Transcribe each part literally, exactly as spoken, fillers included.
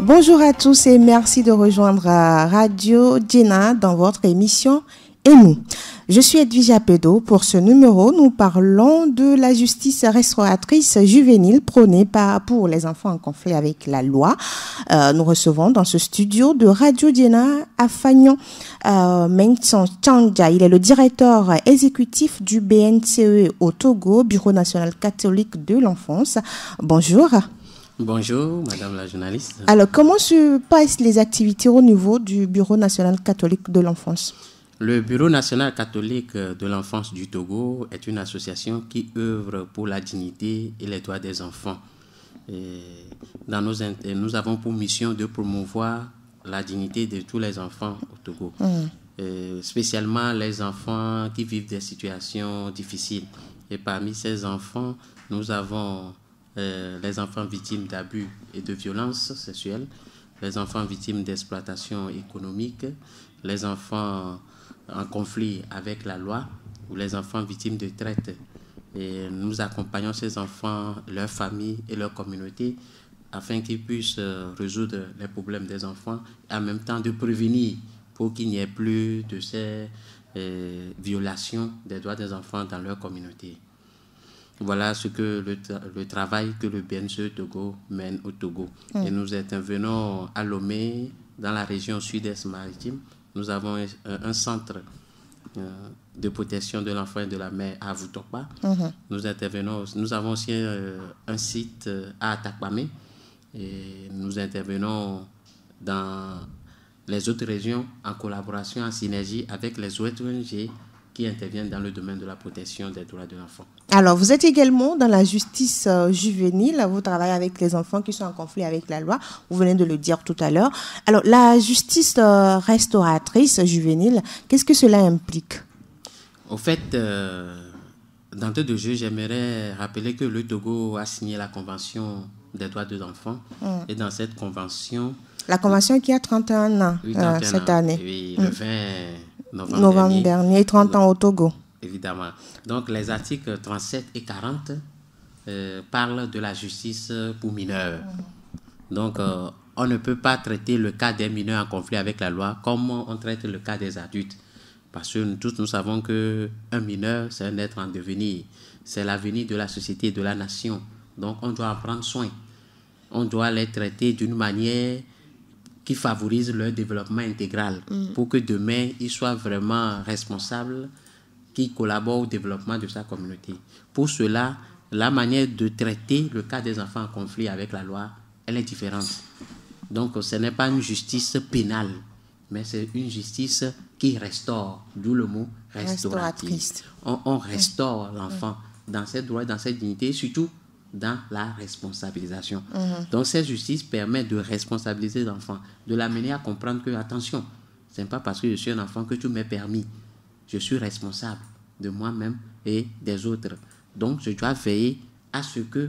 Bonjour à tous et merci de rejoindre Radio Djena dans votre émission Et nous. Je suis Edwige Apedo. Pour ce numéro, nous parlons de la justice restauratrice juvénile prônée par, pour les enfants en conflit avec la loi. Euh, nous recevons dans ce studio de Radio Djena Afagnon euh, Mengson Changja. Il est le directeur exécutif du B N C E au Togo, Bureau national catholique de l'enfance. Bonjour. Bonjour, madame la journaliste. Alors, comment se passent les activités au niveau du Bureau national catholique de l'enfance ? Le Bureau national catholique de l'enfance du Togo est une association qui œuvre pour la dignité et les droits des enfants. Et dans nos, nous avons pour mission de promouvoir la dignité de tous les enfants au Togo, mmh. et spécialement les enfants qui vivent des situations difficiles. Et parmi ces enfants, nous avons euh, les enfants victimes d'abus et de violences sexuelles, les enfants victimes d'exploitation économique, les enfants en conflit avec la loi ou les enfants victimes de traite. Et nous accompagnons ces enfants, leurs familles et leurs communautés afin qu'ils puissent résoudre les problèmes des enfants et en même temps de prévenir pour qu'il n'y ait plus de ces euh, violations des droits des enfants dans leur communauté. Voilà ce que le, tra- le travail que le B N C E Togo mène au Togo. Mmh. Et nous intervenons à Lomé, dans la région sud-est maritime. Nous avons un, un centre euh, de protection de l'enfant et de la mère à Vutokpa. Mm-hmm. Nous intervenons, nous avons aussi euh, un site à Atakpamé et nous intervenons dans les autres régions en collaboration, en synergie avec les O N G qui interviennent dans le domaine de la protection des droits de l'enfant. Alors, vous êtes également dans la justice euh, juvénile. Vous travaillez avec les enfants qui sont en conflit avec la loi. Vous venez de le dire tout à l'heure. Alors, la justice euh, restauratrice juvénile, qu'est-ce que cela implique ? Au fait, euh, d'entrée de jeu, j'aimerais rappeler que le Togo a signé la Convention des droits de l'enfant. Mm. Et dans cette convention... La convention qui a trente et un ans oui, euh, cette ans. année. Oui, le vingt novembre, novembre dernier. dernier, trente ans au Togo. Évidemment. Donc, les articles trente-sept et quarante euh, parlent de la justice pour mineurs. Donc, euh, on ne peut pas traiter le cas des mineurs en conflit avec la loi comme on traite le cas des adultes. Parce que nous, tous, nous savons qu'un mineur, c'est un être en devenir. C'est l'avenir de la société et de la nation. Donc, on doit en prendre soin. On doit les traiter d'une manière qui favorise leur développement intégral mm. pour que demain, ils soient vraiment responsables, qui collaborent au développement de sa communauté. Pour cela, la manière de traiter le cas des enfants en conflit avec la loi, elle est différente. Donc, ce n'est pas une justice pénale, mais c'est une justice qui restaure, d'où le mot restauratrice. On, on restaure mmh. l'enfant mmh. dans ses droits, dans ses dignités, surtout dans la responsabilisation. Mmh. Donc, cette justice permet de responsabiliser l'enfant, de l'amener à comprendre que, attention, ce n'est pas parce que je suis un enfant que tu m'es permis. Je suis responsable de moi-même et des autres. Donc, je dois veiller à ce qu'il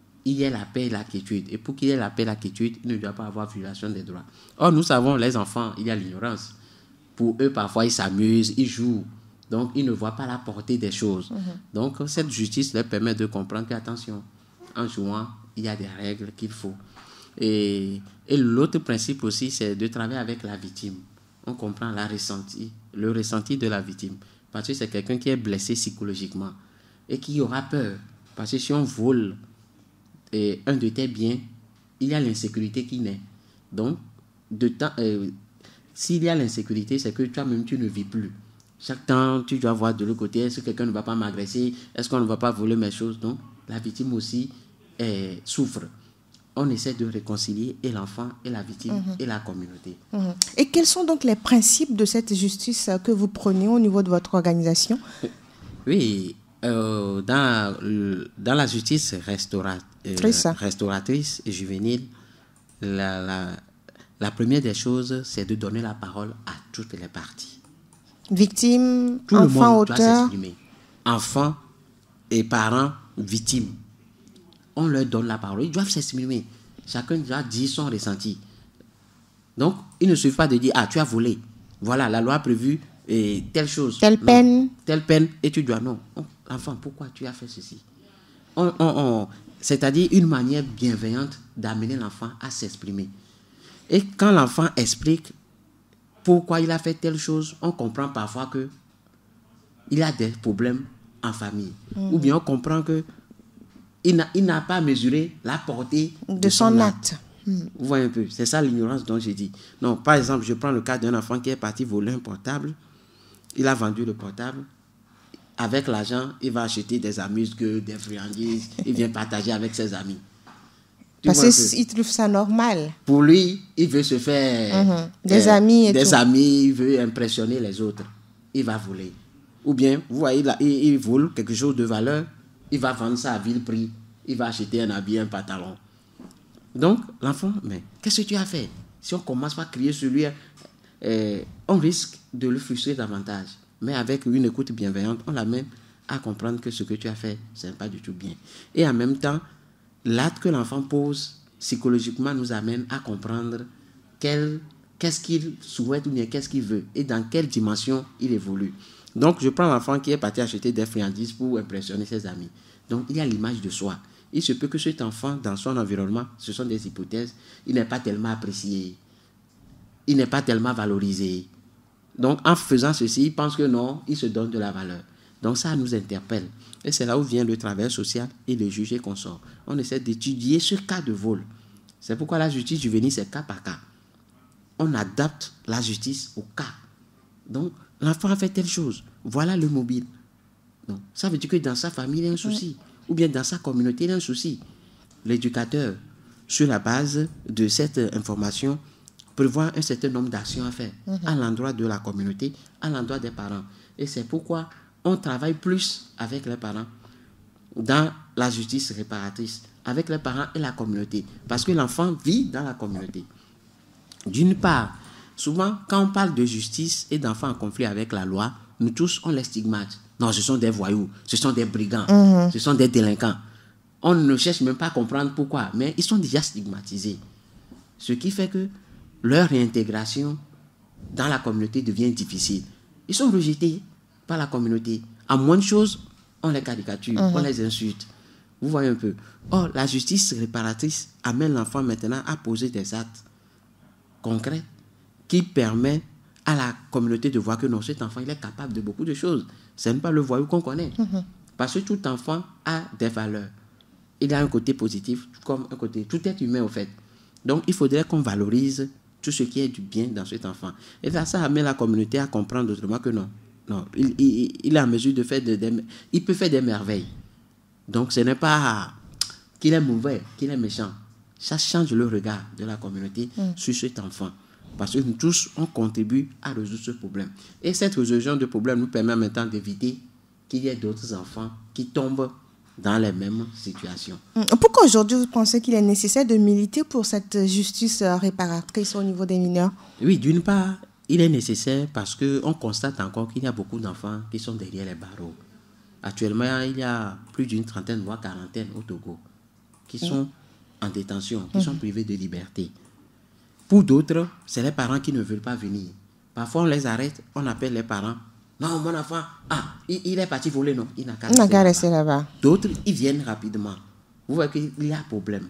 y ait la paix et la quiétude. Et pour qu'il y ait la paix et la quiétude, il ne doit pas avoir violation des droits. Or, nous savons, les enfants, il y a l'ignorance. Pour eux, parfois, ils s'amusent, ils jouent. Donc, ils ne voient pas la portée des choses. Mm-hmm. Donc, cette justice leur permet de comprendre qu'attention, en jouant, il y a des règles qu'il faut. Et, et l'autre principe aussi, c'est de travailler avec la victime. On comprend la ressenti, le ressenti de la victime. Parce que c'est quelqu'un qui est blessé psychologiquement et qui aura peur. Parce que si on vole et un de tes biens, il y a l'insécurité qui naît. Donc, de temps, euh, s'il y a l'insécurité, c'est que toi-même, tu ne vis plus. Chaque temps, tu dois voir de l'autre côté, est-ce que quelqu'un ne va pas m'agresser? Est-ce qu'on ne va pas voler mes choses? Donc, la victime aussi euh, souffre. On essaie de réconcilier et l'enfant, et la victime, mmh. et la communauté. Mmh. Et quels sont donc les principes de cette justice que vous prenez au niveau de votre organisation? Oui, euh, dans, dans la justice restaura, euh, restauratrice et juvénile, la, la, la première des choses, c'est de donner la parole à toutes les parties. Victimes, Tout enfants, le monde auteurs. doit s'exprimer. Enfants et parents, victimes. On leur donne la parole. Ils doivent s'exprimer. Chacun doit dire son ressenti. Donc, il ne suffit pas de dire « Ah, tu as volé. Voilà, la loi a prévu et telle chose. » Telle non, peine. Telle peine. Et tu dois « Non. Enfant, pourquoi tu as fait ceci ?» on, on, on, C'est-à-dire une manière bienveillante d'amener l'enfant à s'exprimer. Et quand l'enfant explique pourquoi il a fait telle chose, on comprend parfois que il a des problèmes en famille. Mmh. Ou bien on comprend que il n'a, il n'a pas mesuré la portée de, de son, son acte. acte. Mmh. Vous voyez un peu, c'est ça l'ignorance dont j'ai dit. Non, par exemple, je prends le cas d'un enfant qui est parti voler un portable. Il a vendu le portable. Avec l'argent, il va acheter des amuse-gueules, des friandises. Il vient partager avec ses amis. Tu Parce qu'il trouve ça normal. Pour lui, il veut se faire mmh. des euh, amis et des tout. amis, il veut impressionner les autres. Il va voler. Ou bien, vous voyez, il, a, il, il vole quelque chose de valeur, il va vendre ça à vil prix, il va acheter un habit, un pantalon. Donc, l'enfant, mais qu'est-ce que tu as fait? Si on commence par crier sur lui, euh, on risque de le frustrer davantage. Mais avec une écoute bienveillante, on l'amène à comprendre que ce que tu as fait, ce n'est pas du tout bien. Et en même temps, l'acte que l'enfant pose, psychologiquement, nous amène à comprendre quel, qu'est-ce qu'il souhaite ou bien qu'est-ce qu'il veut et dans quelle dimension il évolue. Donc, je prends l'enfant qui est parti acheter des friandises pour impressionner ses amis. Donc, il y a l'image de soi. Il se peut que cet enfant, dans son environnement, ce sont des hypothèses, il n'est pas tellement apprécié, il n'est pas tellement valorisé. Donc, en faisant ceci, il pense que non, il se donne de la valeur. Donc, ça nous interpelle. Et c'est là où vient le travail social et le juger qu'on sort. On essaie d'étudier ce cas de vol. C'est pourquoi la justice juvénile, c'est cas par cas. On adapte la justice au cas. Donc, l'enfant a fait telle chose. Voilà le mobile. Donc, ça veut dire que dans sa famille, il y a un souci. Ou bien dans sa communauté, il y a un souci. L'éducateur, sur la base de cette information, prévoit un certain nombre d'actions à faire mmh. à l'endroit de la communauté, à l'endroit des parents. Et c'est pourquoi on travaille plus avec les parents dans la justice réparatrice, avec les parents et la communauté. Parce que l'enfant vit dans la communauté. D'une part, souvent, quand on parle de justice et d'enfants en conflit avec la loi, nous tous, on les stigmate. Non, ce sont des voyous, ce sont des brigands, mmh. ce sont des délinquants. On ne cherche même pas à comprendre pourquoi, mais ils sont déjà stigmatisés. Ce qui fait que leur réintégration dans la communauté devient difficile. Ils sont rejetés par la communauté. À moins de choses, on les caricature, mmh. on les insulte. Vous voyez un peu. Or, la justice réparatrice amène l'enfant maintenant à poser des actes concrets qui permettent à la communauté de voir que non, cet enfant, il est capable de beaucoup de choses. Ce n'est pas le voyou qu'on connaît. Mmh. Parce que tout enfant a des valeurs. Il a un côté positif, comme un côté... Tout est humain, au fait. Donc, il faudrait qu'on valorise tout ce qui est du bien dans cet enfant. Et là, ça amène la communauté à comprendre autrement que non. Non, il, il, il est en mesure de faire des... des il peut faire des merveilles. Donc, ce n'est pas qu'il est mauvais, qu'il est méchant. Ça change le regard de la communauté mmh. sur cet enfant. Parce que nous tous, on contribue à résoudre ce problème. Et cette résolution de problème nous permet maintenant d'éviter qu'il y ait d'autres enfants qui tombent dans les mêmes situations. Pourquoi aujourd'hui vous pensez qu'il est nécessaire de militer pour cette justice réparatrice au niveau des mineurs? Oui, d'une part, il est nécessaire parce qu'on constate encore qu'il y a beaucoup d'enfants qui sont derrière les barreaux. Actuellement, il y a plus d'une trentaine, voire quarantaine au Togo qui sont mmh. en détention, qui mmh. sont privés de liberté. Pour d'autres, c'est les parents qui ne veulent pas venir. Parfois, on les arrête, on appelle les parents. Non, mon enfant, ah, il, il est parti voler, non, il n'a qu'à rester, là rester là-bas. D'autres, ils viennent rapidement. Vous voyez qu'il y a problème.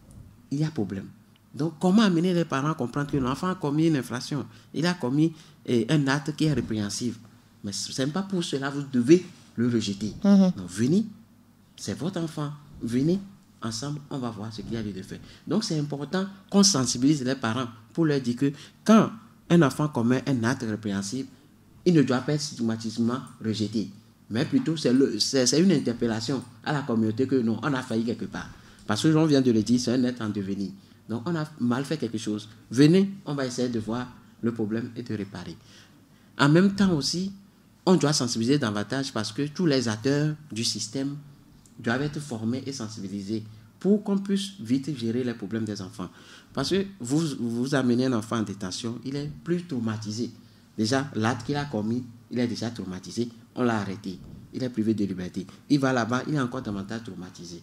Il y a problème. Donc, comment amener les parents à comprendre que l'enfant a commis une infraction? Il a commis eh, un acte qui est répréhensible. Mais ce n'est pas pour cela que vous devez le rejeter. Mm-hmm. Donc, venez, c'est votre enfant. Venez, ensemble, on va voir ce qu'il y a lieu de faire. Donc, c'est important qu'on sensibilise les parents pour leur dire que quand un enfant commet un acte répréhensible, il ne doit pas être stigmatiquement rejeté. Mais plutôt, c'est, le, c'est, c'est une interpellation à la communauté que non, on a failli quelque part. Parce que, on vient de le dire, c'est un être en devenir. Donc, on a mal fait quelque chose. Venez, on va essayer de voir le problème et de réparer. En même temps aussi, on doit sensibiliser davantage parce que tous les acteurs du système doivent être formés et sensibilisés pour qu'on puisse vite gérer les problèmes des enfants. Parce que vous, vous amenez un enfant en détention, il est plus traumatisé. Déjà, l'acte qu'il a commis, il est déjà traumatisé. On l'a arrêté. Il est privé de liberté. Il va là-bas, il est encore davantage traumatisé.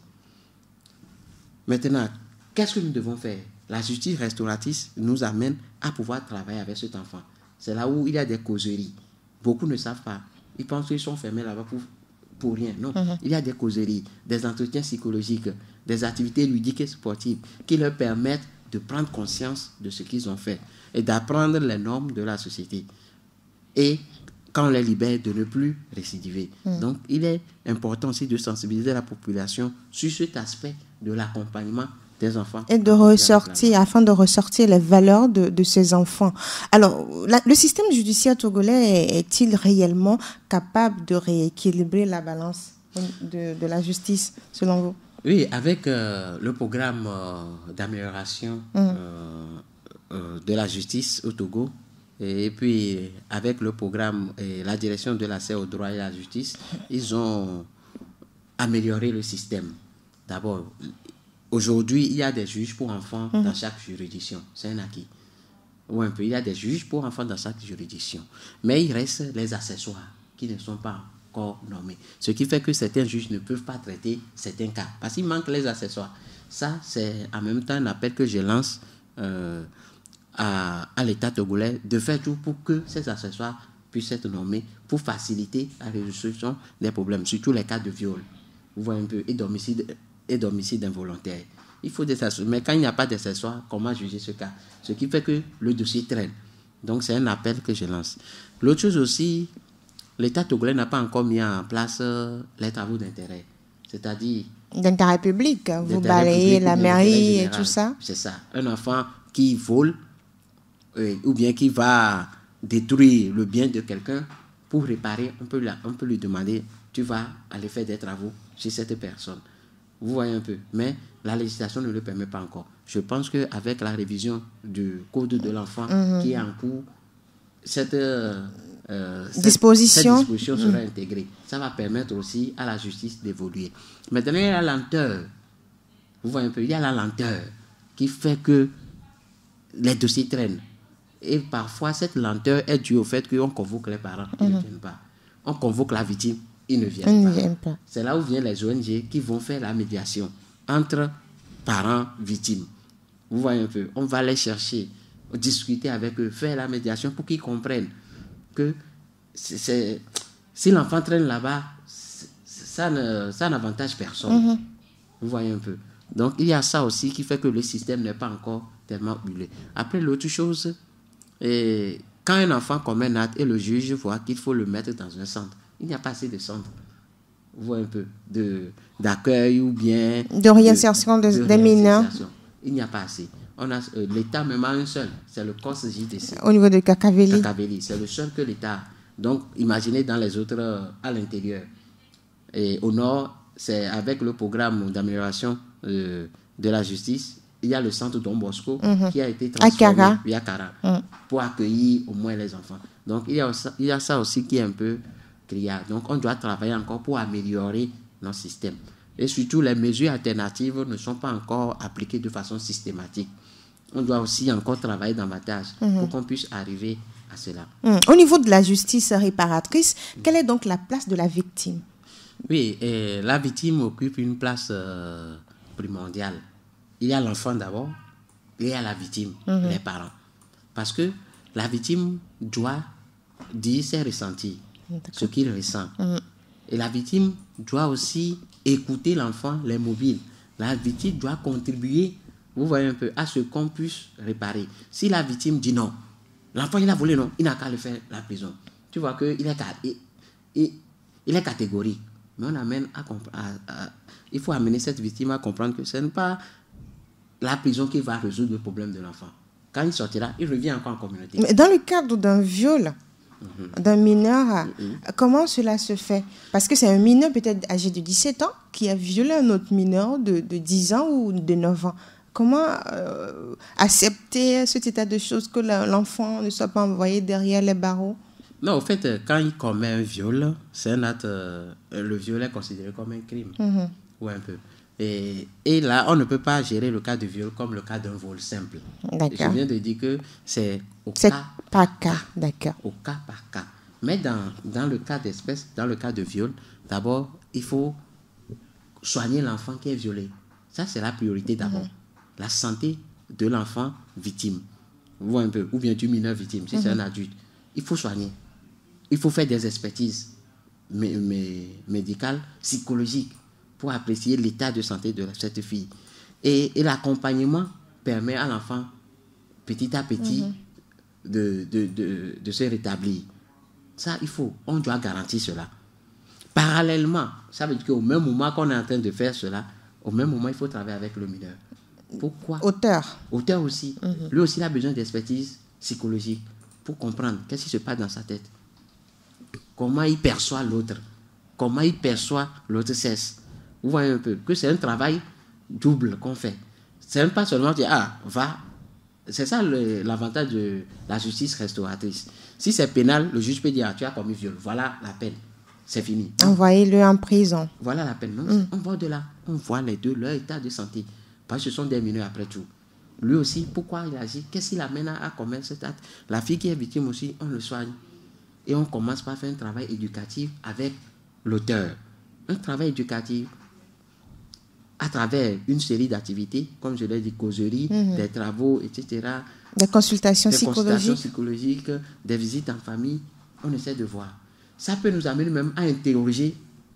Maintenant, qu'est-ce que nous devons faire? La justice restauratrice nous amène à pouvoir travailler avec cet enfant. C'est là où il y a des causeries. Beaucoup ne savent pas. Ils pensent qu'ils sont fermés là-bas pour, pour rien. Non, mm-hmm. il y a des causeries, des entretiens psychologiques, des activités ludiques et sportives qui leur permettent de prendre conscience de ce qu'ils ont fait et d'apprendre les normes de la société. Et quand on les libère, de ne plus récidiver. Mmh. Donc, il est important aussi de sensibiliser la population sur cet aspect de l'accompagnement des enfants. Et de ressortir, afin de ressortir les valeurs de, de ces enfants. Alors, la, le système judiciaire togolais est-il réellement capable de rééquilibrer la balance de, de la justice, selon vous? Oui, avec euh, le programme euh, d'amélioration mmh. euh, euh, de la justice au Togo, et puis avec le programme et la direction de l'accès au droit et à la justice, ils ont amélioré le système. D'abord, aujourd'hui, il y a des juges pour enfants mmh. dans chaque juridiction. C'est un acquis. Ou un peu, il y a des juges pour enfants dans chaque juridiction. Mais il reste les accessoires qui ne sont pas encore nommés. Ce qui fait que certains juges ne peuvent pas traiter certains cas. Parce qu'il manque les accessoires. Ça, c'est en même temps un appel que je lance euh, à, à l'État togolais de faire tout pour que ces accessoires puissent être nommés pour faciliter la résolution des problèmes, surtout les cas de viol. Vous voyez un peu, et d'homicide, et d'homicide involontaire. Il faut des accessoires. Mais quand il n'y a pas d'accessoires, comment juger ce cas? Ce qui fait que le dossier traîne. Donc, c'est un appel que je lance. L'autre chose aussi, l'État togolais n'a pas encore mis en place euh, les travaux d'intérêt. C'est-à-dire... D'intérêt public. Vous balayez la mairie et tout ça. C'est ça. Un enfant qui vole euh, ou bien qui va détruire le bien de quelqu'un, pour réparer, on peut, la, on peut lui demander, tu vas aller faire des travaux chez cette personne. Vous voyez un peu. Mais la législation ne le permet pas encore. Je pense qu'avec la révision du Code de l'enfant mmh. qui est en cours, cette, euh, cette disposition, cette disposition sera mmh. intégrée. Ça va permettre aussi à la justice d'évoluer. Maintenant, il y a la lenteur. Vous voyez un peu, il y a la lenteur qui fait que les dossiers traînent. Et parfois, cette lenteur est due au fait qu'on convoque les parents, ils mmh. ne viennent pas. On convoque la victime, ils ne viennent ils pas. Ne viennent pas. C'est là où viennent les O N G qui vont faire la médiation entre parents, victimes. Vous voyez un peu, on va les chercher, discuter avec eux, faire la médiation pour qu'ils comprennent que c'est, c'est, si l'enfant traîne là-bas, ça, ne, ça n'avantage personne. Mmh. Vous voyez un peu. Donc, il y a ça aussi qui fait que le système n'est pas encore tellement huilé. Après, l'autre chose, et quand un enfant commet un acte et le juge voit qu'il faut le mettre dans un centre, il n'y a pas assez de centres. Vous voyez un peu, de, d'accueil ou bien... De réinsertion de, de, de des mineurs. Il n'y a pas assez. On a, euh, l'État même a un seul, c'est le C O S J D C. Au niveau de Kakaveli. Kakaveli, c'est le seul que l'État a. Donc, imaginez dans les autres euh, à l'intérieur. Et au nord, c'est avec le programme d'amélioration euh, de la justice, il y a le centre Don Bosco mm-hmm. qui a été transformé à Kara mm. pour accueillir au moins les enfants. Donc, il y, a, il y a ça aussi qui est un peu criard. Donc, on doit travailler encore pour améliorer nos systèmes. Et surtout, les mesures alternatives ne sont pas encore appliquées de façon systématique. On doit aussi encore travailler davantage mm-hmm. pour qu'on puisse arriver à cela. Mm. Au niveau de la justice réparatrice, mm. quelle est donc la place de la victime? Oui, et la victime occupe une place euh, primordiale. Il y a l'enfant d'abord, et il y a la victime, mm-hmm. les parents. Parce que la victime doit dire ses ressentis, D'accord. ce qu'il ressent. Mm-hmm. Et la victime doit aussi écouter l'enfant, les mobiles. La victime doit contribuer, vous voyez un peu, à ce qu'on puisse réparer. Si la victime dit non, l'enfant il a volé, non, il n'a qu'à le faire la prison. Tu vois qu'il est, il, il, il est catégorique. Mais on amène à, à, à, il faut amener cette victime à comprendre que ce n'est pas la prison qui va résoudre le problème de l'enfant. Quand il sortira, il revient encore en communauté. Mais dans le cadre d'un viol, mm-hmm. d'un mineur, mm-hmm. comment cela se fait? Parce que c'est un mineur peut-être âgé de dix-sept ans qui a violé un autre mineur de, de dix ans ou de neuf ans. Comment euh, accepter cet état de choses que l'enfant ne soit pas envoyé derrière les barreaux? Non, au fait, quand il commet un viol, c'est un acte, euh, le viol est considéré comme un crime. Mm-hmm. Ouais, un peu. Et, et là, on ne peut pas gérer le cas de viol comme le cas d'un vol simple. D'accord. Je viens de dire que c'est au c'est cas par cas. cas. D'accord. Au cas par cas. Mais dans, dans le cas d'espèce, dans le cas de viol, d'abord, il faut soigner l'enfant qui est violé. Ça, c'est la priorité d'abord. Mm-hmm. La santé de l'enfant victime. Vous voyez un peu. Ou bien du mineur victime, si mm-hmm. c'est un adulte. Il faut soigner. Il faut faire des expertises mé- mé- médicales, psychologiques, pour apprécier l'état de santé de cette fille. Et, et l'accompagnement permet à l'enfant, petit à petit, mm-hmm. de, de, de, de se rétablir. Ça, il faut, on doit garantir cela. Parallèlement, ça veut dire qu'au même moment qu'on est en train de faire cela, au même moment, il faut travailler avec le mineur. Pourquoi? Auteur. Auteur aussi. Mm-hmm. Lui aussi, il a besoin d'expertise psychologique pour comprendre qu'est-ce qui se passe dans sa tête. Comment il perçoit l'autre. Comment il perçoit l'autre sexe. Vous voyez un peu que c'est un travail double qu'on fait. C'est pas seulement dire, ah, va. C'est ça le, l'avantage de la justice restauratrice. Si c'est pénal, le juge peut dire, ah, tu as commis viol. Voilà la peine. C'est fini. Envoyez-le en prison. Voilà la peine. Non, mm. On va de là. On voit les deux, leur état de santé. Parce que ce sont des mineurs après tout. Lui aussi, pourquoi il agit? Qu'est-ce qui l'amène à, à commettre cet acte? La fille qui est victime aussi, on le soigne. Et on commence par faire un travail éducatif avec l'auteur. Un travail éducatif à travers une série d'activités, comme je l'ai dit, causeries, mm-hmm. des travaux, et cetera. Des consultations des psychologiques. Des consultations psychologiques, des visites en famille. On essaie de voir. Ça peut nous amener même à interroger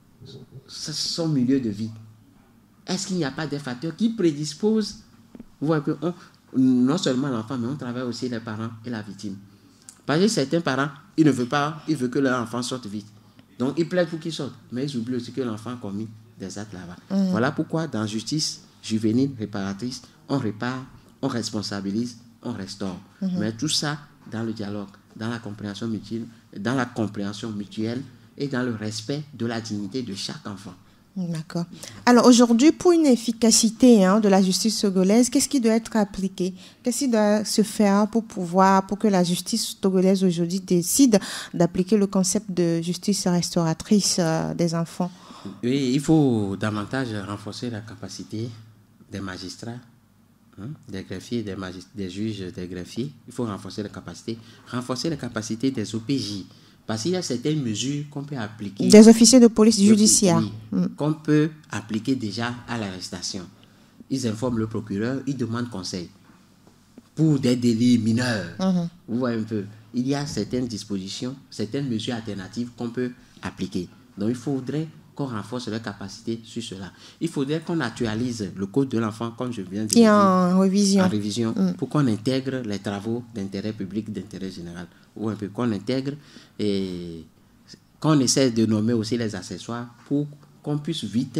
son milieu de vie. Est-ce qu'il n'y a pas des facteurs qui prédisposent? Vous voyez que on, non seulement l'enfant, mais on travaille aussi les parents et la victime. Parce que certains parents, ils ne veulent pas, ils veulent que leur enfant sorte vite. Donc, ils plaident pour qu'il sorte. Mais ils oublient aussi que l'enfant a commis des actes là-bas. Mmh. Voilà pourquoi, dans justice juvénile réparatrice, on répare, on responsabilise, on restaure. Mmh. Mais tout ça dans le dialogue, dans la compréhension mutuelle, dans la compréhension mutuelle et dans le respect de la dignité de chaque enfant. D'accord. Alors aujourd'hui, pour une efficacité hein, de la justice togolaise, qu'est-ce qui doit être appliqué? Qu'est-ce qui doit se faire pour pouvoir, pour que la justice togolaise aujourd'hui décide d'appliquer le concept de justice restauratrice euh, des enfants? Oui, il faut davantage renforcer la capacité des magistrats, hein, des greffiers, des, magist- des juges, des greffiers. Il faut renforcer la capacité, renforcer la capacité des O P J. Parce qu'il y a certaines mesures qu'on peut appliquer. Des officiers de police judiciaire. Oui, mm. qu'on peut appliquer déjà à l'arrestation. Ils informent le procureur, ils demandent conseil. Pour des délits mineurs, mm-hmm. vous voyez un peu, il y a certaines dispositions, certaines mesures alternatives qu'on peut appliquer. Donc il faudrait qu'on renforce leur capacité sur cela. Il faudrait qu'on actualise le code de l'enfant, comme je viens de le dire. En révision. En révision, mm. pour qu'on intègre les travaux d'intérêt public, d'intérêt général. Ou un peu qu'on intègre et qu'on essaie de nommer aussi les accessoires pour qu'on puisse vite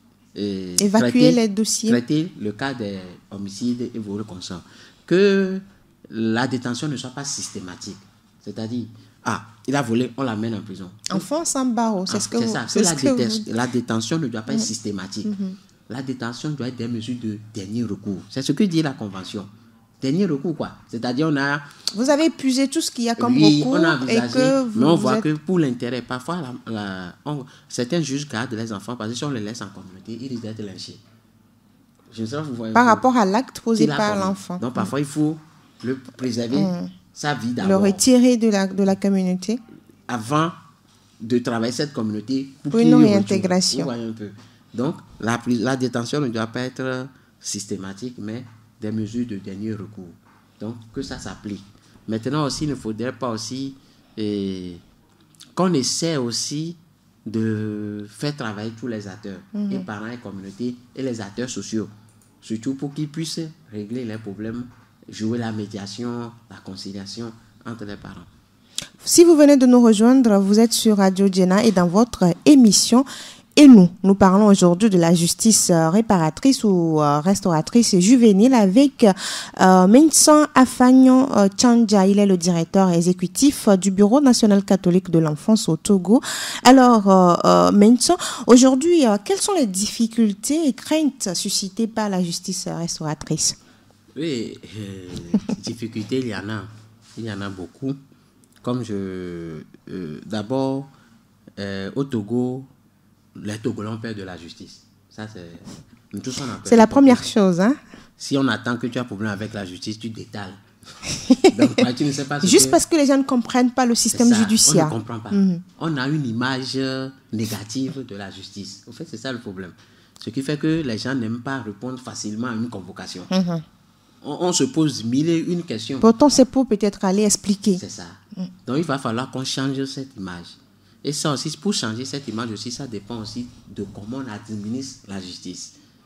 euh, évacuer traiter, les dossiers. Traiter le cas des homicides et vols conscients. Que la détention ne soit pas systématique. C'est-à-dire, ah, il a volé, on l'amène en prison. Enfant sans barreau, c'est ah, ce que c'est vous... ça, c'est la, ce que déten- vous... la détention ne doit pas mmh. être systématique. Mmh. La détention doit être des mesures de dernier recours. C'est ce que dit la Convention. Dernier recours, quoi. C'est-à-dire, on a... Vous avez épuisé tout ce qu'il y a comme oui, recours. On a envisagé, et que vous, mais on voit êtes... que pour l'intérêt, parfois, la, la, on, certains juges gardent les enfants parce que si on les laisse en communauté, ils risquent d'être lynchés. Je ne sais pas, vous voyez. Par rapport à l'acte posé par l'enfant. Donc, parfois, mmh. il faut le préserver, mmh. sa vie d'abord. Le retirer de la, de la communauté. Avant de travailler cette communauté pour, pour une réintégration. Vous voyez un peu. Donc, la, la détention ne doit pas être systématique, mais des mesures de dernier recours. Donc, que ça s'applique. Maintenant aussi, il ne faudrait pas aussi eh, qu'on essaie aussi de faire travailler tous les acteurs, mm-hmm. et parents et communautés, et les acteurs sociaux, surtout pour qu'ils puissent régler les problèmes, jouer la médiation, la conciliation entre les parents. Si vous venez de nous rejoindre, vous êtes sur Radio Djena et dans votre émission Et nous, nous parlons aujourd'hui de la justice réparatrice ou restauratrice juvénile avec euh, Mensan Afagnon Tchanja. Il est le directeur exécutif du Bureau national catholique de l'enfance au Togo. Alors, euh, Mensan, aujourd'hui, euh, quelles sont les difficultés et craintes suscitées par la justice restauratrice? Oui, euh, difficultés, il y en a. Il y en a beaucoup. Comme je... Euh, d'abord, euh, au Togo, les Togolais ont peur de la justice. Ça, c'est... Tous on a peur. C'est la première chose, hein? Si on attend que tu as un problème avec la justice, tu détales. Donc, tu ne sais pas ce Juste que... parce que les gens ne comprennent pas le système ça, judiciaire. On ne comprend pas. Mm-hmm. On a une image négative de la justice. En fait, c'est ça le problème. Ce qui fait que les gens n'aiment pas répondre facilement à une convocation. Mm-hmm. On, on se pose mille et une questions. Pourtant, c'est pour peut-être aller expliquer. C'est ça. Mm. Donc, il va falloir qu'on change cette image. Et ça aussi, pour changer cette image aussi, ça dépend aussi de comment on administre la justice.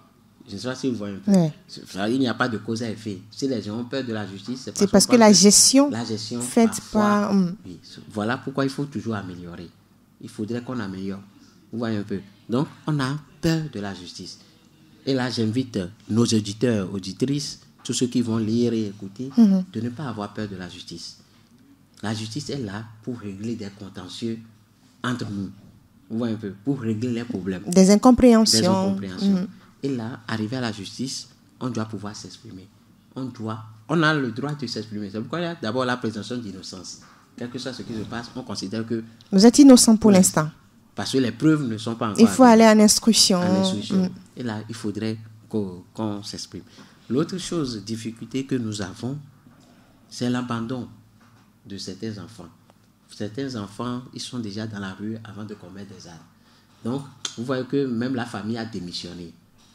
Je ne sais pas si vous voyez un peu. Ouais. Il n'y a pas de cause à effet. Si les gens ont peur de la justice, c'est parce, c'est parce que la gestion, la gestion faite parfois, par... Hum. Oui. Voilà pourquoi il faut toujours améliorer. Il faudrait qu'on améliore. Vous voyez un peu. Donc, on a peur de la justice. Et là, j'invite nos auditeurs, auditrices, tous ceux qui vont lire et écouter, mm-hmm. de ne pas avoir peur de la justice. La justice est là pour régler des contentieux entre nous. Vous voyez un peu, pour régler les problèmes. Des incompréhensions. Des incompréhensions. Mm-hmm. Et là, arriver à la justice, on doit pouvoir s'exprimer. On doit, on a le droit de s'exprimer. C'est pourquoi il y a d'abord la présomption d'innocence. Quel que soit ce qui se passe, on considère que... Vous êtes innocent pour l'instant. Parce que les preuves ne sont pas encore... Il faut aller en instruction. En instruction. Mm. Et là, il faudrait qu'on, qu'on s'exprime. L'autre chose, difficulté que nous avons, c'est l'abandon de certains enfants. Certains enfants, ils sont déjà dans la rue avant de commettre des actes. Donc, vous voyez que même la famille a démissionné.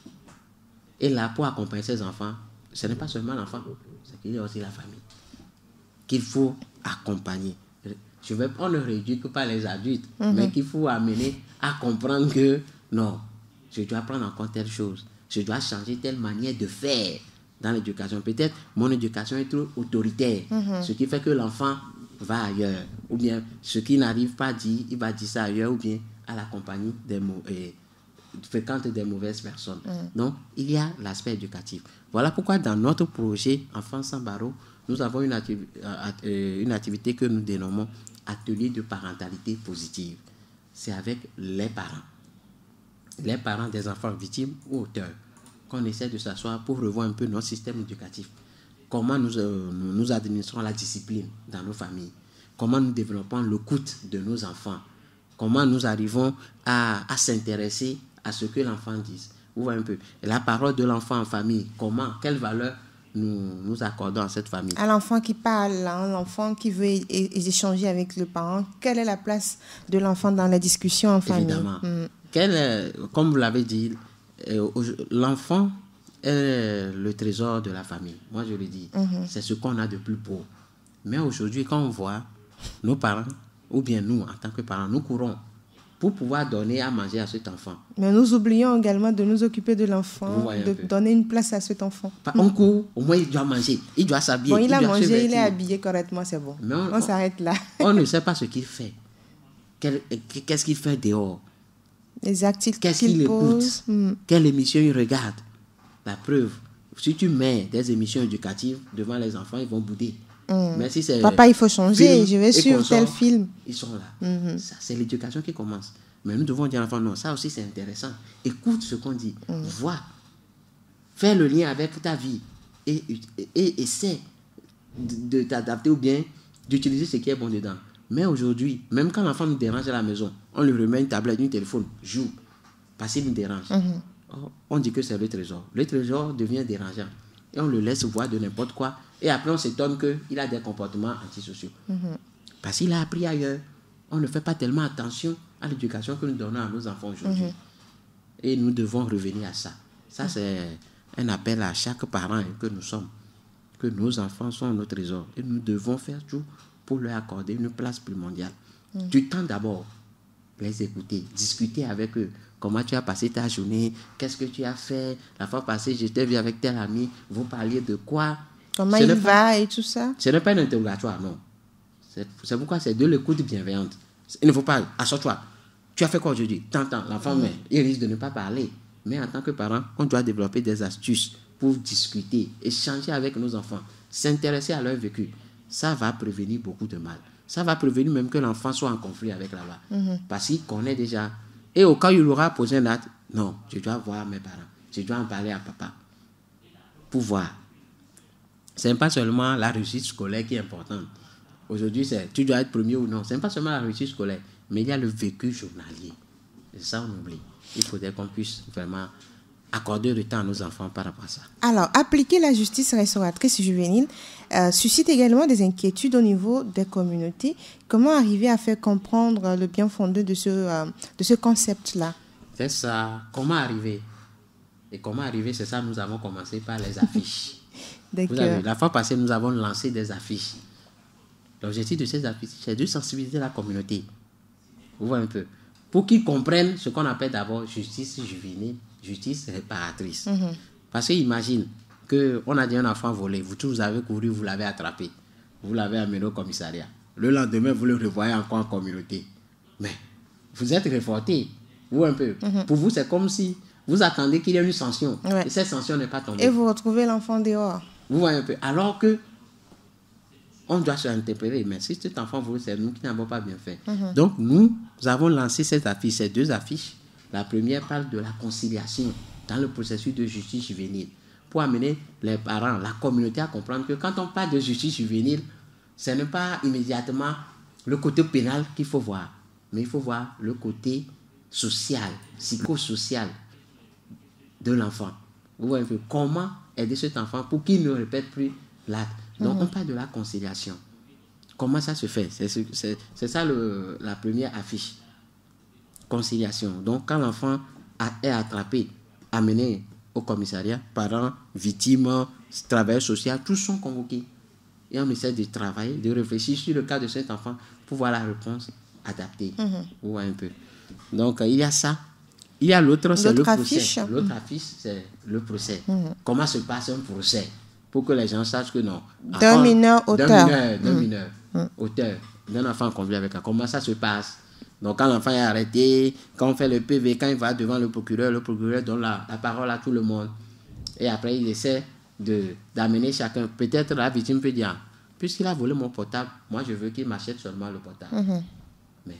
Et là, pour accompagner ces enfants, ce n'est pas seulement l'enfant, c'est qu'il y a aussi la famille qu'il faut accompagner. Je vais, on ne réduit que par les adultes, mm-hmm. mais qu'il faut amener à comprendre que non, je dois prendre en compte telle chose, je dois changer telle manière de faire dans l'éducation. Peut-être mon éducation est trop autoritaire, mm-hmm. ce qui fait que l'enfant va ailleurs, ou bien ce qui n'arrive pas à dire, il va dire ça ailleurs, ou bien à la compagnie des mots. Et, fréquente des mauvaises personnes. Mm. Donc, il y a l'aspect éducatif. Voilà pourquoi dans notre projet Enfants sans barreaux, nous avons une, activ- euh, une activité que nous dénommons Atelier de parentalité positive. C'est avec les parents. Les parents des enfants victimes ou auteurs qu'on essaie de s'asseoir pour revoir un peu notre système éducatif. Comment nous, euh, nous, nous administrons la discipline dans nos familles. Comment nous développons l'écoute de nos enfants. Comment nous arrivons à, à s'intéresser à ce que l'enfant dise. Vous voyez un peu. Et la parole de l'enfant en famille, comment, quelle valeur nous, nous accordons à cette famille. À l'enfant qui parle, hein, l'enfant qui veut é- é- échanger avec le parent, quelle est la place de l'enfant dans la discussion en famille? Évidemment. Mm. Quel est, comme vous l'avez dit, euh, l'enfant est le trésor de la famille. Moi, je le dis. Mm-hmm. C'est ce qu'on a de plus beau. Mais aujourd'hui, quand on voit nos parents, ou bien nous, en tant que parents, nous courons pour pouvoir donner à manger à cet enfant. Mais nous oublions également de nous occuper de l'enfant, de donner une place à cet enfant. On court, au moins il doit manger, il doit s'habiller. Bon, il, il a mangé, il est vêtir. habillé correctement, c'est bon. Mais on, on, on s'arrête là. On ne sait pas ce qu'il fait. Quel, qu'est-ce qu'il fait dehors? Les actes qu'est-ce qu'il, qu'il pose. écoute? Hmm. Quelle émission il regarde? La preuve, si tu mets des émissions éducatives devant les enfants, ils vont bouder. Mmh. Mais si c'est Papa, il faut changer, je vais suivre tel film. Ils sont là. Mmh. Ça, c'est l'éducation qui commence. Mais nous devons dire à l'enfant, non, ça aussi c'est intéressant. Écoute ce qu'on dit. Mmh. Vois. Fais le lien avec ta vie. Et, et, et essaie de, de t'adapter ou bien d'utiliser ce qui est bon dedans. Mais aujourd'hui, même quand l'enfant nous dérange à la maison, on lui remet une tablette, un téléphone, joue. Parce qu'il nous dérange. Mmh. Oh, on dit que c'est le trésor. Le trésor devient dérangeant. Et on le laisse voir de n'importe quoi. Et après, on s'étonne qu'il a des comportements antisociaux. Mm-hmm. Parce qu'il a appris ailleurs. On ne fait pas tellement attention à l'éducation que nous donnons à nos enfants aujourd'hui. Mm-hmm. Et nous devons revenir à ça. Ça, mm-hmm. c'est un appel à chaque parent que nous sommes. Que nos enfants sont nos trésors. Et nous devons faire tout pour leur accorder une place primordiale. Mm-hmm. Du temps d'abord, les écouter, discuter avec eux. Comment tu as passé ta journée? Qu'est-ce que tu as fait? La fois passée, j'étais vu avec tel ami. Vous parliez de quoi? Comment ce il va pas, et tout ça? Ce n'est pas un interrogatoire, non. C'est, c'est pourquoi c'est de l'écoute bienveillante. Il ne faut pas, assure-toi. Tu as fait quoi aujourd'hui? T'entends, l'enfant, mmh. mais il risque de ne pas parler. Mais en tant que parent, on doit développer des astuces pour discuter, échanger avec nos enfants, s'intéresser à leur vécu. Ça va prévenir beaucoup de mal. Ça va prévenir même que l'enfant soit en conflit avec la loi. Mmh. Parce qu'il connaît déjà. Et au cas où il aura posé un acte, non, je dois voir mes parents. Je dois en parler à papa. Pour voir. Ce n'est pas seulement la réussite scolaire qui est importante. Aujourd'hui, c'est tu dois être premier ou non. Ce n'est pas seulement la réussite scolaire, mais il y a le vécu journalier. Et ça, on oublie. Il faudrait qu'on puisse vraiment accorder du temps à nos enfants par rapport à ça. Alors, appliquer la justice restauratrice juvénile euh, suscite également des inquiétudes au niveau des communautés. Comment arriver à faire comprendre le bien fondé de ce, euh, de ce concept-là? C'est ça. Comment arriver? Et comment arriver, c'est ça, nous avons commencé par les affiches. Vous avez, la fois passée, nous avons lancé des affiches. L'objectif de ces affiches, c'est de sensibiliser la communauté. Vous voyez un peu. pour qu'ils comprennent ce qu'on appelle d'abord justice juvénile, justice réparatrice. Mm-hmm. Parce que imagine qu'on a dit un enfant volé, vous tous vous avez couru, vous l'avez attrapé, vous l'avez amené au commissariat. Le lendemain, vous le revoyez encore en communauté. Mais vous êtes révolté, vous un peu. Mm-hmm. Pour vous, c'est comme si vous attendez qu'il y ait une sanction. Ouais. Et cette sanction n'est pas tombée. Et vous retrouvez l'enfant dehors. Vous voyez un peu. Alors que on doit se interpeller. Mais si cet enfant volé, c'est nous qui n'avons pas bien fait. Mm-hmm. Donc, nous, nous avons lancé cette affiche, ces deux affiches. La première parle de la conciliation dans le processus de justice juvénile, pour amener les parents, la communauté à comprendre que quand on parle de justice juvénile, ce n'est pas immédiatement le côté pénal qu'il faut voir, mais il faut voir le côté social, psychosocial de l'enfant. Vous voyez un peu comment aider cet enfant pour qu'il ne répète plus l'acte. Donc, mmh. on parle de la conciliation. Comment ça se fait? C'est, c'est, c'est ça le, la première affiche. Conciliation. Donc, quand l'enfant a, est attrapé, amené au commissariat, parents, victimes, travailleurs sociaux, tous sont convoqués. Et on essaie de travailler, de réfléchir sur le cas de cet enfant pour voir la réponse adaptée. Mmh. Vous voyez un peu. Donc, il y a ça. Il y a l'autre, c'est l'autre le affiche. procès. L'autre mmh. affiche, c'est le procès. Mmh. Comment se passe un procès? Pour que les gens sachent que non. D'un mineur auteur. D'un mineur, d'un mmh. mineur mmh. auteur, d'un enfant convié avec un. Comment ça se passe? Donc, quand l'enfant est arrêté, quand on fait le P V, quand il va devant le procureur, le procureur donne la, la parole à tout le monde. Et après, il essaie de, d'amener chacun. Peut-être la victime peut dire, puisqu'il a volé mon portable, moi, je veux qu'il m'achète seulement le portable. Mmh. Mais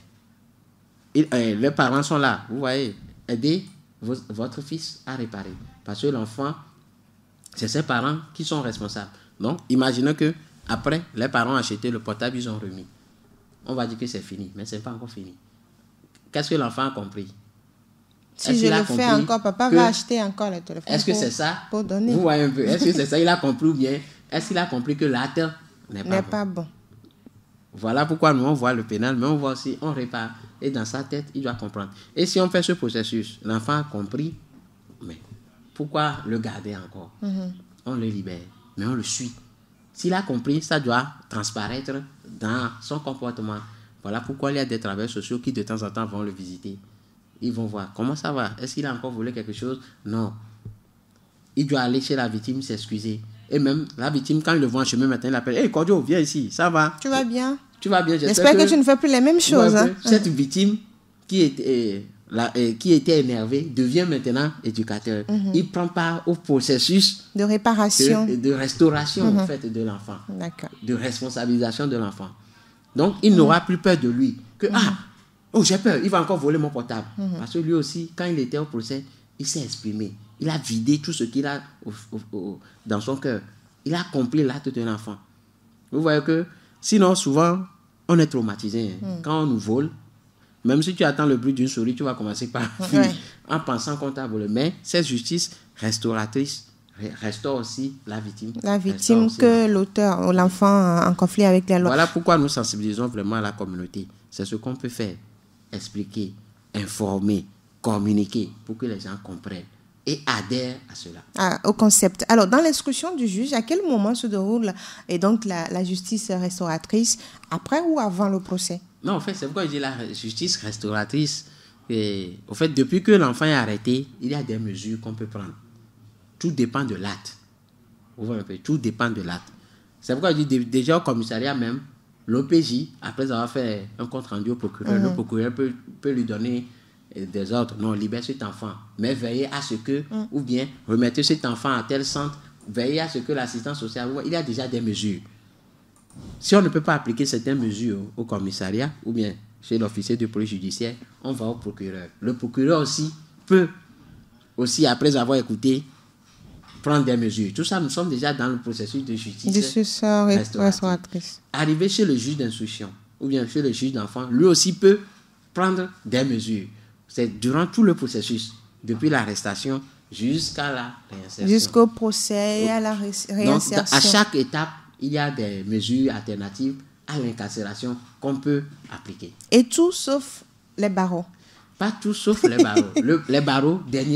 il, euh, les parents sont là, vous voyez, aidez vos, votre fils à réparer. Parce que l'enfant, c'est ses parents qui sont responsables. Donc, imaginez que après, les parents ont acheté le portable, ils ont remis. On va dire que c'est fini, mais ce n'est pas encore fini. Qu'est-ce que l'enfant a compris? Si Est-ce je le fais encore, papa va acheter encore le téléphone. Est-ce que c'est ça? Pour donner. Vous voyez un peu. Est-ce que c'est ça? Il a compris ou bien est-ce qu'il a compris que l'acte n'est pas, n'est bon. pas bon? Voilà pourquoi nous, on voit le pénal, mais on voit aussi, on répare. Et dans sa tête, il doit comprendre. Et si on fait ce processus, l'enfant a compris, mais pourquoi le garder encore? Mm-hmm. On le libère, mais on le suit. S'il a compris, ça doit transparaître dans son comportement. Voilà pourquoi il y a des travailleurs sociaux qui de temps en temps vont le visiter. Ils vont voir comment ça va. Est-ce qu'il a encore volé quelque chose? Non. Il doit aller chez la victime s'excuser. Et même la victime, quand il le voit en chemin matin, il appelle « Hey, Cordio, viens ici, ça va? Tu vas bien? Tu vas bien? J'espère, J'espère que, que tu ne fais plus les mêmes choses. Hein? Cette victime qui était, la, euh, qui était énervée devient maintenant éducateur. Mm-hmm. Il prend part au processus de réparation, de, de restauration mm-hmm. en fait, de l'enfant, D'accord. de responsabilisation de l'enfant. Donc, il mm-hmm. n'aura plus peur de lui. Que, mm-hmm. ah, oh, j'ai peur, il va encore voler mon portable. Mm-hmm. Parce que lui aussi, quand il était au procès, il s'est exprimé. Il a vidé tout ce qu'il a au, au, au, dans son cœur. Il a compris l'acte de l'enfant. Vous voyez que, sinon, souvent, on est traumatisé. Hein. Mm. Quand on nous vole, même si tu attends le bruit d'une souris, tu vas commencer par fuir ouais. en pensant qu'on t'a volé. Mais cette justice restauratrice restaure aussi la victime. La victime que l'auteur ou l'enfant en conflit avec la loi. Voilà pourquoi nous sensibilisons vraiment à la communauté. C'est ce qu'on peut faire. Expliquer, informer, communiquer pour que les gens comprennent et adhèrent à cela. Ah, au concept. Alors, dans l'instruction du juge, à quel moment se déroule et donc la, la justice restauratrice, après ou avant le procès? Non, en fait, c'est pourquoi je dis la justice restauratrice. Et, au fait, depuis que l'enfant est arrêté, il y a des mesures qu'on peut prendre. Tout dépend de l'acte. Vous voyez un peu, tout dépend de l'acte. C'est pourquoi je dis déjà au commissariat même, l'O P J, après avoir fait un compte rendu au procureur, mmh. le procureur peut, peut lui donner des ordres. Non, libère cet enfant. Mais veillez à ce que, mmh. ou bien remettez cet enfant à tel centre, veillez à ce que l'assistance sociale, il y a déjà des mesures. Si on ne peut pas appliquer certaines mesures au commissariat, ou bien chez l'officier de police judiciaire, on va au procureur. Le procureur aussi peut, aussi après avoir écouté, prendre des mesures. Tout ça, nous sommes déjà dans le processus de justice Justice restauratrice. Arriver chez le juge d'instruction, ou bien chez le juge d'enfant, lui aussi peut prendre des mesures. C'est durant tout le processus, depuis l'arrestation jusqu'à la réinsertion. Jusqu'au procès et à la ré- réinsertion. Donc, à chaque étape, il y a des mesures alternatives à l'incarcération qu'on peut appliquer. Et tout sauf les barreaux. Pas tout sauf les barreaux. Le, les barreaux, dernier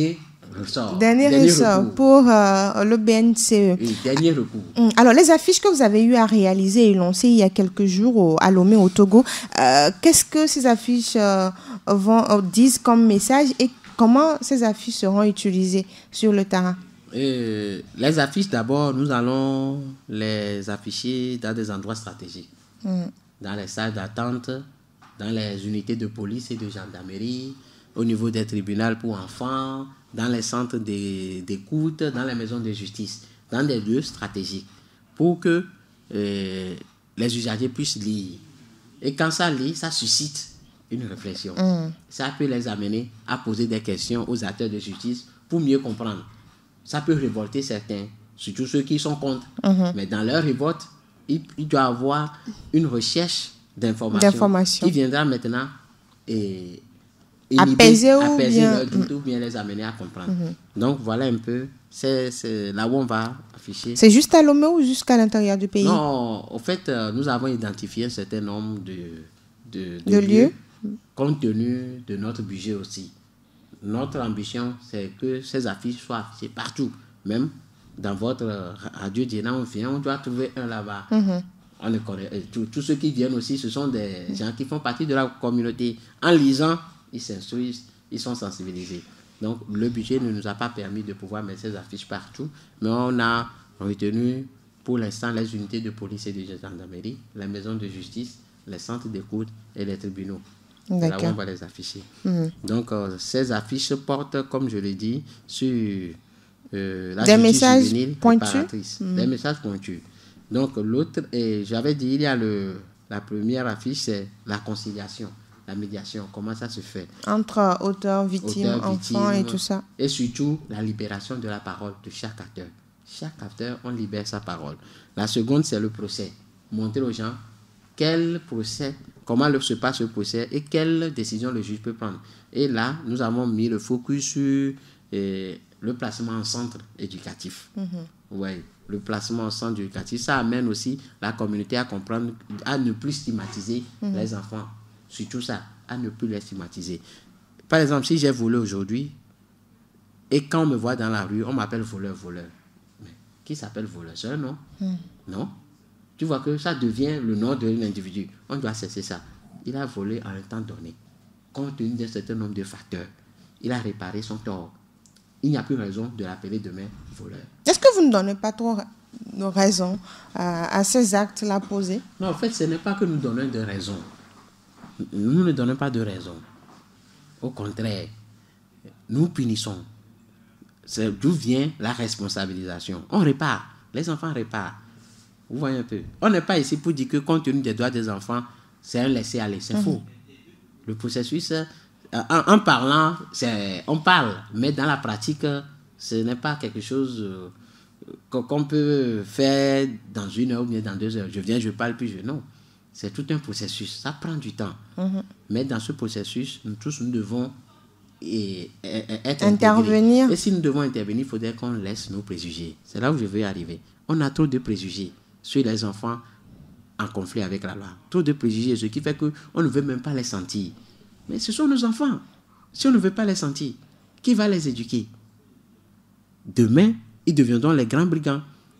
ressort. Dernier, dernier ressort recours. Pour euh, le B N C E. Oui, dernier recours. Alors, les affiches que vous avez eu à réaliser et lancer il y a quelques jours au, à Lomé, au Togo, euh, qu'est-ce que ces affiches euh, vont, euh, disent comme message et comment ces affiches seront utilisées sur le terrain? Euh, les affiches, d'abord, nous allons les afficher dans des endroits stratégiques. Mm. Dans les salles d'attente, dans les unités de police et de gendarmerie, au niveau des tribunaux pour enfants, dans les centres d'écoute, dans les maisons de justice, dans des lieux stratégiques, pour que euh, les usagers puissent lire. Et quand ça lit, ça suscite une réflexion. Mm. Ça peut les amener à poser des questions aux acteurs de justice pour mieux comprendre. Ça peut révolter certains, surtout ceux qui sont contre. Mm-hmm. Mais dans leur révolte, il, il doit y avoir une recherche d'informations qui viendra maintenant et apaiser, inhiber, ou, apaiser bien... leur doute ou bien les amener à comprendre. Mm-hmm. Donc voilà un peu, c'est, c'est là où on va afficher. C'est juste à Lomé ou jusqu'à l'intérieur du pays? Non, en fait, euh, nous avons identifié un certain nombre de, de, de, de lieux, lieux compte tenu de notre budget aussi. Notre ambition, c'est que ces affiches soient affichées partout. Même dans votre radio Djena, on vient, on doit trouver un là-bas. Mm-hmm. On le connaît. Tous ceux qui viennent aussi, ce sont des mm-hmm. gens qui font partie de la communauté. En lisant, ils s'instruisent, ils sont sensibilisés. Donc, le budget ne nous a pas permis de pouvoir mettre ces affiches partout, mais on a retenu pour l'instant les unités de police et de gendarmerie, les maisons de justice, les centres d'écoute et les tribunaux. C'est là où on va les afficher. Mmh. Donc, euh, ces affiches portent, comme je l'ai dit, sur euh, la des justice messages juvénile pointus. Mmh. Des messages pointus. Donc, l'autre, et j'avais dit, il y a le, la première affiche, c'est la conciliation, la médiation, comment ça se fait. Entre auteurs, victimes, Auteur, enfants victime, et tout ça. Et surtout, la libération de la parole de chaque acteur. Chaque acteur, on libère sa parole. La seconde, c'est le procès. Montrer aux gens quel procès, comment se passe le procès et quelle décision le juge peut prendre. Et là, nous avons mis le focus sur eh, le placement en centre éducatif. Mm-hmm. Ouais, le placement en centre éducatif, ça amène aussi la communauté à comprendre, à ne plus stigmatiser mm-hmm. les enfants. Surtout ça, à ne plus les stigmatiser. Par exemple, si j'ai volé aujourd'hui, et quand on me voit dans la rue, on m'appelle voleur, voleur. Mais qui s'appelle voleur? C'est un nom? Mm. Non? Tu vois que ça devient le nom de l'individu. On doit cesser ça. Il a volé en un temps donné. Compte tenu d'un certain nombre de facteurs, il a réparé son tort. Il n'y a plus raison de l'appeler demain voleur. Est-ce que vous ne donnez pas trop de raison à, à ces actes-là posés? Non, en fait, ce n'est pas que nous donnons de raison. Nous ne donnons pas de raison. Au contraire, nous punissons. C'est d'où vient la responsabilisation. On répare. Les enfants réparent. Vous voyez un peu. On n'est pas ici pour dire que compte tenu des droits des enfants, c'est un laisser-aller. C'est mmh. faux. Le processus, euh, en, en parlant, c'est, on parle, mais dans la pratique, ce n'est pas quelque chose euh, qu'on peut faire dans une heure ou bien dans deux heures. Je viens, je parle, puis je... Non. C'est tout un processus. Ça prend du temps. Mmh. Mais dans ce processus, nous tous, nous devons et, et, être intervenir. Et si nous devons intervenir, il faudrait qu'on laisse nos préjugés. C'est là où je veux arriver. On a trop de préjugés sur les enfants en conflit avec la loi. Trop de préjugés, ce qui fait qu'on ne veut même pas les sentir. Mais ce sont nos enfants. Si on ne veut pas les sentir, qui va les éduquer? Demain, ils deviendront les grands brigands.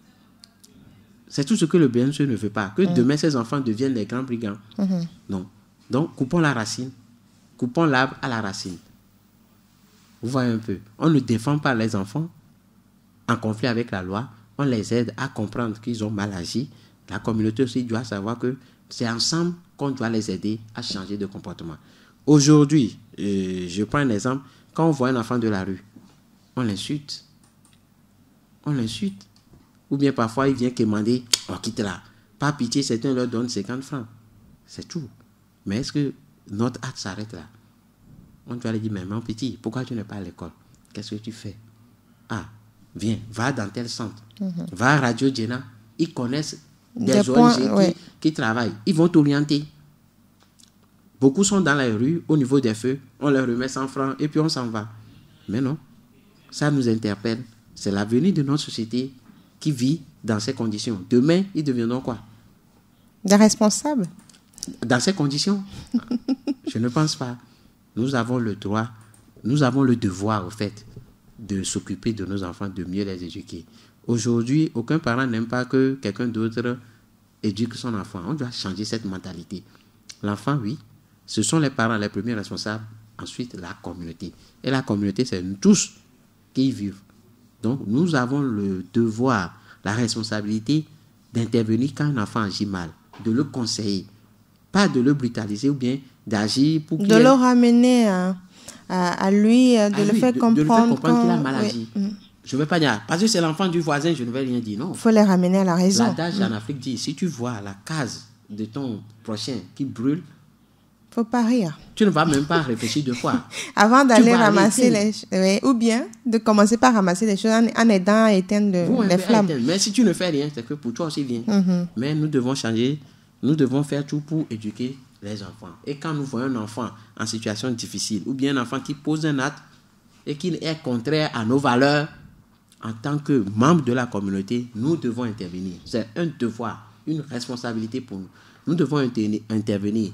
C'est tout ce que le B N C E ne veut pas. Que mmh. demain, ces enfants deviennent les grands brigands. Mmh. Non. Donc, coupons la racine. Coupons l'arbre à la racine. Vous voyez un peu. On ne défend pas les enfants en conflit avec la loi. On les aide à comprendre qu'ils ont mal agi. La communauté aussi doit savoir que c'est ensemble qu'on doit les aider à changer de comportement. Aujourd'hui, euh, je prends un exemple. Quand on voit un enfant de la rue, on l'insulte. On l'insulte. Ou bien parfois, il vient quémander, on quitte là. Pas pitié, certains leur donnent cinquante francs. C'est tout. Mais est-ce que notre acte s'arrête là? On doit lui dire, mais mon petit, pourquoi tu n'es pas à l'école? Qu'est-ce que tu fais? Ah, viens, va dans tel centre. Mm-hmm. Va à Radio Djena. Ils connaissent des, des O N G points, qui, ouais. qui travaillent. Ils vont t'orienter. Beaucoup sont dans la rue, au niveau des feux. On leur remet cent francs et puis on s'en va. Mais non, ça nous interpelle. C'est l'avenir de notre société qui vit dans ces conditions. Demain, ils deviendront quoi? Des responsables? Dans ces conditions? Je ne pense pas. Nous avons le droit, nous avons le devoir, au fait, de s'occuper de nos enfants, de mieux les éduquer. Aujourd'hui, aucun parent n'aime pas que quelqu'un d'autre éduque son enfant. On doit changer cette mentalité. L'enfant, oui, ce sont les parents les premiers responsables. Ensuite, la communauté. Et la communauté, c'est nous tous qui y vivent. Donc, nous avons le devoir, la responsabilité d'intervenir quand un enfant agit mal, de le conseiller, pas de le brutaliser ou bien d'agir pour qu'il... De le ramener à, à, à lui, de à le lui, faire de, comprendre, de le faire comprendre quand... qu'il a mal agi. Oui. Je ne vais pas dire, parce que c'est l'enfant du voisin, je ne vais rien dire, non. Il faut les ramener à la raison. L'adage mm. en Afrique dit, si tu vois la case de ton prochain qui brûle, il ne faut pas rire. Tu ne vas même pas réfléchir deux fois. Avant d'aller ramasser les choses, oui, ou bien de commencer par ramasser les choses en, en aidant à éteindre Vous, les flammes. Éteindre. Mais si tu ne fais rien, c'est que pour toi aussi vient. Mm-hmm. Mais nous devons changer, nous devons faire tout pour éduquer les enfants. Et quand nous voyons un enfant en situation difficile, ou bien un enfant qui pose un acte et qui est contraire à nos valeurs, en tant que membre de la communauté, nous devons intervenir. C'est un devoir, une responsabilité pour nous. Nous devons inter- intervenir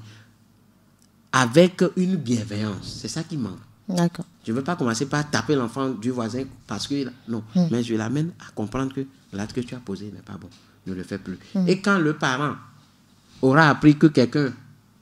avec une bienveillance. C'est ça qui manque. D'accord. Je ne veux pas commencer par taper l'enfant du voisin parce que... Non, mm. mais je l'amène à comprendre que l'acte que tu as posé n'est pas bon. Ne le fais plus. Mm. Et quand le parent aura appris que quelqu'un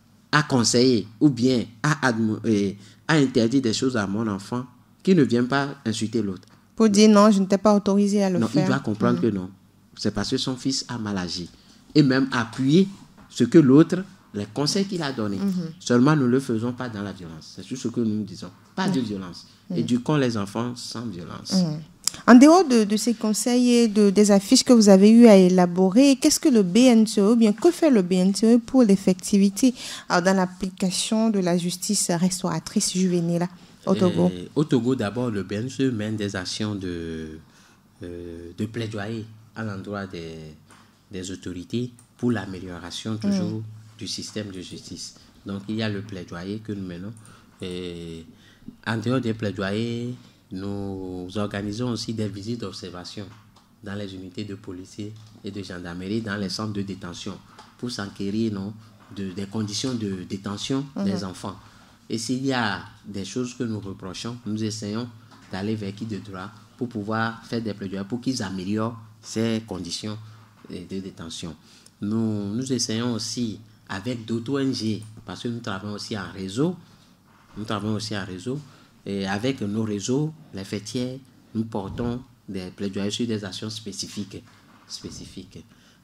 a conseillé ou bien a, admo- euh, a interdit des choses à mon enfant, qu'il ne vienne pas insulter l'autre. Pour dire non, je ne t'ai pas autorisé à le non, faire. Il doit comprendre mm. que non. C'est parce que son fils a mal agi. Et même appuyer ce que l'autre... les conseils qu'il a donnés. Mm-hmm. Seulement, nous ne le faisons pas dans la violence. C'est tout ce que nous disons. Pas mm-hmm. de violence. Mm-hmm. Éduquons les enfants sans violence. Mm-hmm. En dehors de, de ces conseils et de, des affiches que vous avez eu à élaborer, qu'est-ce que le B N C E, bien que fait le B N C E pour l'effectivité alors, dans l'application de la justice restauratrice juvénile au Togo? Et, Au Togo, d'abord, le B N C E mène des actions de, euh, de plaidoyer à l'endroit des, des autorités pour l'amélioration toujours mm. du système de justice. Donc, il y a le plaidoyer que nous menons. Et en dehors des plaidoyers, nous organisons aussi des visites d'observation dans les unités de police et de gendarmerie, dans les centres de détention, pour s'enquérir non, de, des conditions de détention mm-hmm. des enfants. Et s'il y a des choses que nous reprochons, nous essayons d'aller vers qui de droit pour pouvoir faire des plaidoyers pour qu'ils améliorent ces conditions de détention. Nous, nous essayons aussi avec d'autres O N G, parce que nous travaillons aussi en réseau, nous travaillons aussi en réseau, et avec nos réseaux, les fêtières, nous portons des plaidoyers sur des actions spécifiques. spécifiques.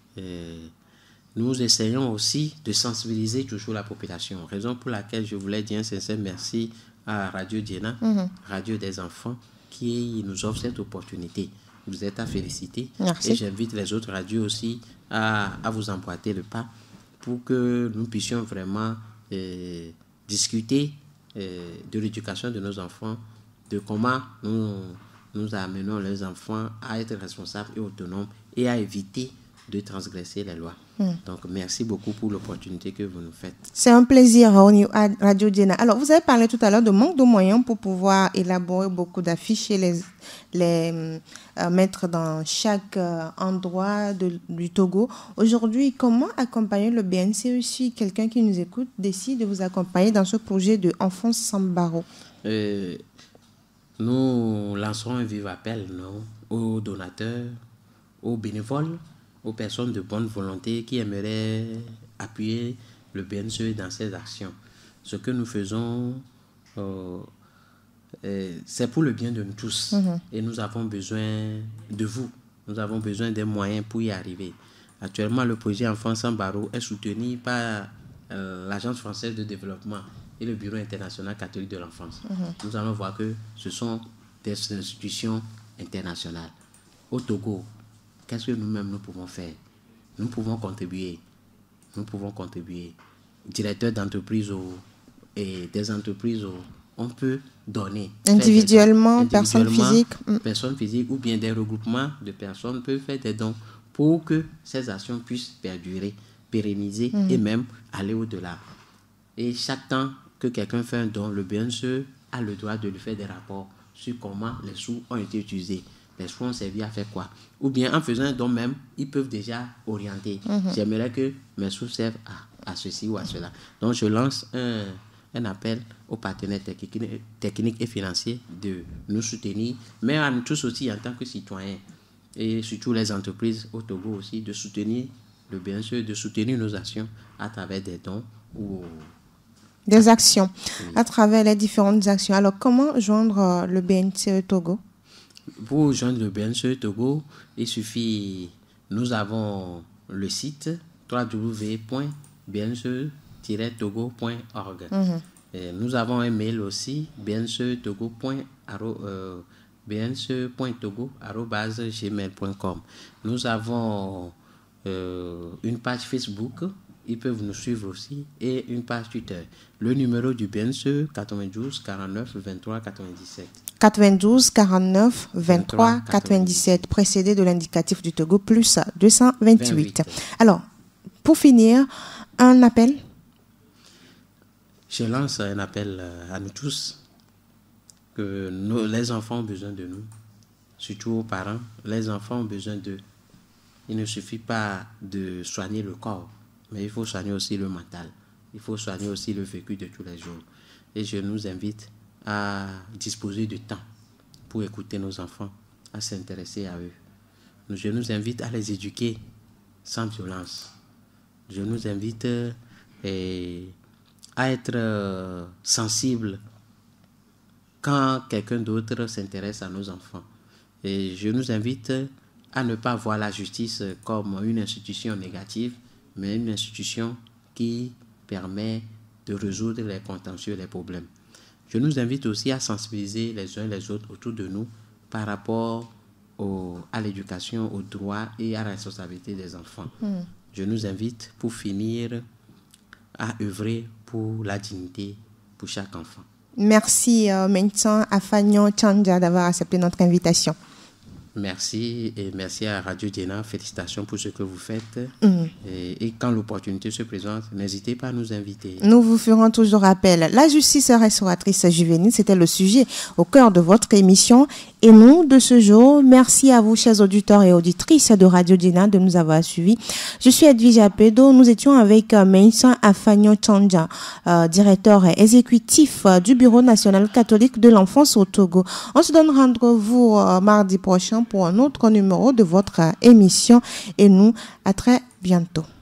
Et nous essayons aussi de sensibiliser toujours la population, raison pour laquelle je voulais dire un sincère merci à Radio Diena, mm-hmm. Radio des enfants, qui nous offre cette opportunité. Vous êtes à féliciter. Merci. Et j'invite les autres radios aussi à, à vous emboîter le pas pour que nous puissions vraiment euh, discuter euh, de l'éducation de nos enfants, de comment nous, nous amenons les enfants à être responsables et autonomes et à éviter de transgresser les lois. Mm. Donc, merci beaucoup pour l'opportunité que vous nous faites. C'est un plaisir, à Radio Diena. Alors, vous avez parlé tout à l'heure de manque de moyens pour pouvoir élaborer beaucoup d'affiches et les, les euh, mettre dans chaque euh, endroit de, du Togo. Aujourd'hui, comment accompagner le B N C E si quelqu'un qui nous écoute décide de vous accompagner dans ce projet de Enfance sans barreaux? euh, Nous lancerons un vif appel non, aux donateurs, aux bénévoles, aux personnes de bonne volonté qui aimeraient appuyer le B N C E dans ses actions. Ce que nous faisons, euh, euh, c'est pour le bien de nous tous. Mm-hmm. Et nous avons besoin de vous. Nous avons besoin des moyens pour y arriver. Actuellement, le projet Enfants sans barreaux est soutenu par euh, l'Agence française de développement et le Bureau international catholique de l'enfance. Mm-hmm. Nous allons voir que ce sont des institutions internationales. Au Togo, qu'est-ce que nous-mêmes nous pouvons faire? Nous pouvons contribuer. Nous pouvons contribuer. Directeurs d'entreprise et des entreprises, on peut donner. Individuellement, Individuellement personnes physiques. Personnes physiques ou bien des regroupements de personnes peuvent faire des dons pour que ces actions puissent perdurer, pérenniser mmh. et même aller au-delà. Et chaque temps que quelqu'un fait un don, le B N C E a le droit de lui faire des rapports sur comment les sous ont été utilisés. Les sous ont servi à faire quoi? Ou bien en faisant un don même, ils peuvent déjà orienter. Mm-hmm. J'aimerais que mes sous servent à, à ceci ou à cela. Donc je lance un, un appel aux partenaires techniques, techniques et financiers de nous soutenir, mais à nous tous aussi en tant que citoyens, et surtout les entreprises au Togo aussi, de soutenir le B N C E, de soutenir nos actions à travers des dons ou des actions, oui. À travers les différentes actions. Alors, comment joindre le B N C E Togo? Pour joindre le B N C E Togo, il suffit, nous avons le site w w w point b n c e tiret togo point org. Mm-hmm. Et nous avons un mail aussi, b n c e togo point togo arobase gmail point com. Nous avons euh, une page Facebook, ils peuvent nous suivre aussi, et une page Twitter. Le numéro du B N C E, quatre-vingt-douze quarante-neuf vingt-trois quatre-vingt-dix-sept. quatre-vingt-douze quarante-neuf vingt-trois quatre-vingt-dix-sept, précédé de l'indicatif du Togo, plus deux cent vingt-huit. vingt-huit. Alors, pour finir, un appel? Je lance un appel à nous tous, que nos, les enfants ont besoin de nous, surtout aux parents. Les enfants ont besoin d'eux. Il ne suffit pas de soigner le corps, mais il faut soigner aussi le mental. Il faut soigner aussi le vécu de tous les jours. Et je nous invite à disposer de temps pour écouter nos enfants, à s'intéresser à eux. Je nous invite à les éduquer sans violence. Je nous invite eh, à être euh, sensibles quand quelqu'un d'autre s'intéresse à nos enfants. Et je nous invite à ne pas voir la justice comme une institution négative, mais une institution qui permet de résoudre les contentieux et les problèmes. Je nous invite aussi à sensibiliser les uns les autres autour de nous par rapport au, à l'éducation, aux droits et à la responsabilité des enfants. Mm. Je nous invite, pour finir, à œuvrer pour la dignité pour chaque enfant. Merci, euh, Mensan Afagnon Tchanja, d'avoir accepté notre invitation. Merci et merci à Radio Diena. Félicitations pour ce que vous faites. Mm. Et, et quand l'opportunité se présente, n'hésitez pas à nous inviter. Nous vous ferons toujours appel. La justice restauratrice juvénile, c'était le sujet au cœur de votre émission. Et nous, de ce jour, merci à vous, chers auditeurs et auditrices de Radio Diena, de nous avoir suivis. Je suis Edwige Apedo. Nous étions avec euh, Mensan Afagnon Tchanja, euh, directeur exécutif euh, du Bureau national catholique de l'enfance au Togo. On se donne rendez-vous euh, mardi prochain pour un autre numéro de votre émission et nous, à très bientôt.